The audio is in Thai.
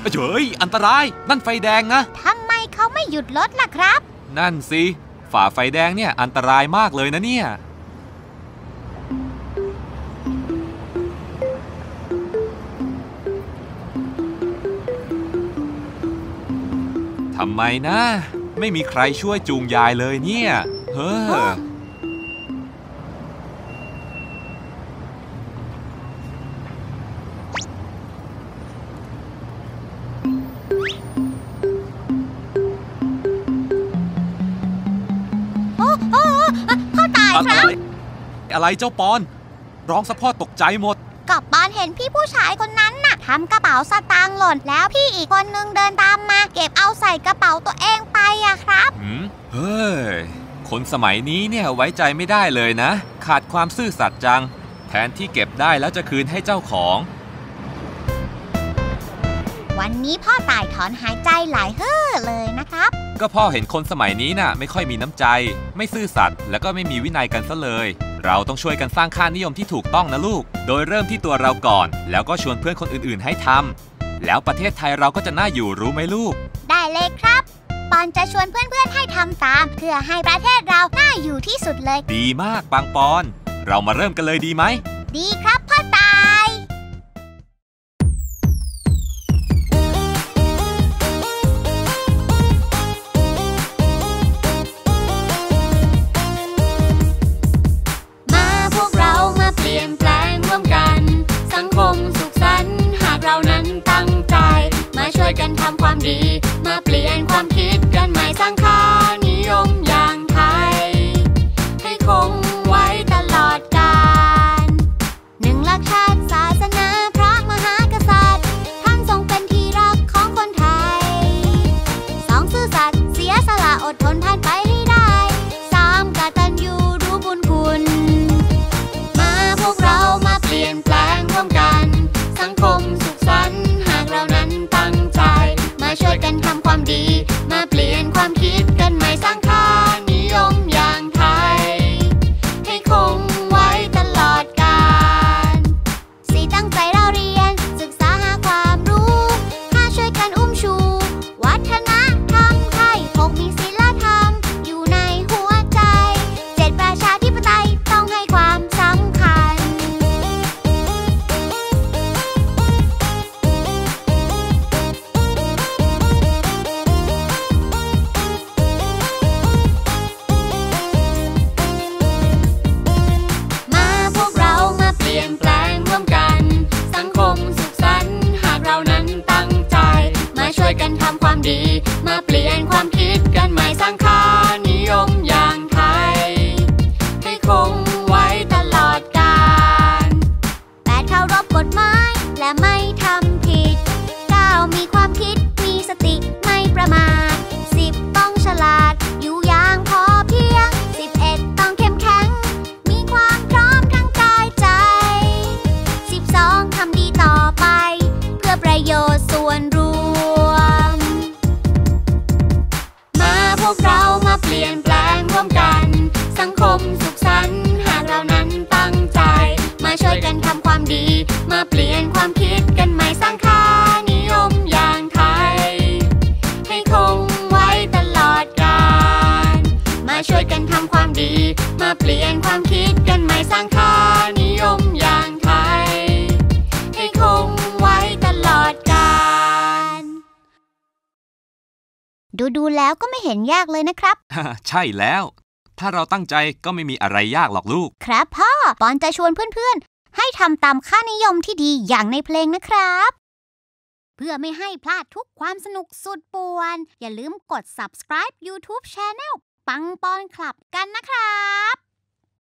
เฮ้ยอันตรายนั่นไฟแดงนะทำไมเขาไม่หยุดรถล่ะครับนั่นสิฝ่าไฟแดงเนี่ยอันตรายมากเลยนะเนี่ยทำไมนะไม่มีใครช่วยจูงยายเลยเนี่ยเฮ้อพ่อตายครับอะไรเจ้าปอนร้องสะพ่อตกใจหมดกับปอนเห็นพี่ผู้ชายคนนั้นน่ะทำกระเป๋าสตางค์หล่นแล้วพี่อีกคนนึงเดินตามมาเก็บเอาใส่กระเป๋าตัวเองไปอะครับเฮ้ยคนสมัยนี้เนี่ยไว้ใจไม่ได้เลยนะขาดความซื่อสัตย์จังแทนที่เก็บได้แล้วจะคืนให้เจ้าของวันนี้พ่อตายถอนหายใจหลายเฮ่อเลยนะครับก็พ่อเห็นคนสมัยนี้น่ะไม่ค่อยมีน้ำใจไม่ซื่อสัตย์แล้วก็ไม่มีวินัยกันซะเลยเราต้องช่วยกันสร้างค่านิยมที่ถูกต้องนะลูกโดยเริ่มที่ตัวเราก่อนแล้วก็ชวนเพื่อนคนอื่นๆให้ทำแล้วประเทศไทยเราก็จะน่าอยู่รู้ไหมลูกได้เลยครับปอนจะชวนเพื่อนๆให้ทำตามเพื่อให้ประเทศเราน่าอยู่ที่สุดเลยดีมากปังปอนเรามาเริ่มกันเลยดีไหมดีครับพ่อตายกันทำความดีมาเปลี่ยนความคิดกันใหม่สร้างค่านิยมอย่างไทยให้คงไว้ตลอดกาล1หลักชาติศาสนาพระมหากษัตริย์ท่านทรงเป็นที่รักของคนไทย2ซื่อสัตย์เสียสละอดทนผ่านไปให้ได้3กตัญญูรู้บุญคุณมาพวกเรามาเปลี่ยนแปลงร่วมกันสังคมสุขสันต์หากเรานั้นตั้งใจมาช่วยกันทำความดีมาเปลี่ยนความคิดกันใหม่สร้างค่านิยมอย่างไทยให้คงไว้ตลอดกาล4ตั้งใจเราเรียนศึกษาหาความรู้5ช่วยกันอุ้มชูวัฒนธรรมไทย6มีศีลธรรมอยู่ในหัวใจ7ประชาธิปไตยต้องให้ความสำคัญช่วยกันทำความดีมาเปลี่ยนความคิดกันใหม่สร้างค่านิยมอย่างไทยให้คงไว้ตลอดกาล8เคารพกฎหมายและไม่ทำผิด9มีความคิดมีสติไม่ประมาท10ต้องฉลาดอยู่อย่างพอเพียง11ต้องเข้มแข็งมีความพร้อมทั้งกายใจ12ทำดีต่อไปเพื่อประโยชน์ส่วนรวมพวกเรามาเปลี่ยนแปลงร่วมกันสังคมสุขสันต์หากเรานั้นตั้งใจมาช่วยกันทำความดีมาเปลี่ยนความคิดกันใหม่สร้างค่านิยมอย่างไทยให้คงไว้ตลอดกาลมาช่วยกันทำความดีมาเปลี่ยนความคิดกันใหม่สร้างค่านิยมอย่างไทยให้คงไว้ตลอดกาลดูแล้วก็ไม่เห็นยากเลยนะครับใช่แล้วถ้าเราตั้งใจก็ไม่มีอะไรยากหรอกลูกครับพ่อปอนจะชวนเพื่อนๆให้ทำตามค่านิยมที่ดีอย่างในเพลงนะครับเพื่อไม่ให้พลาดทุกความสนุกสุดป่วนอย่าลืมกด subscribe YouTube Channel ปังปอนคลับกันนะครับ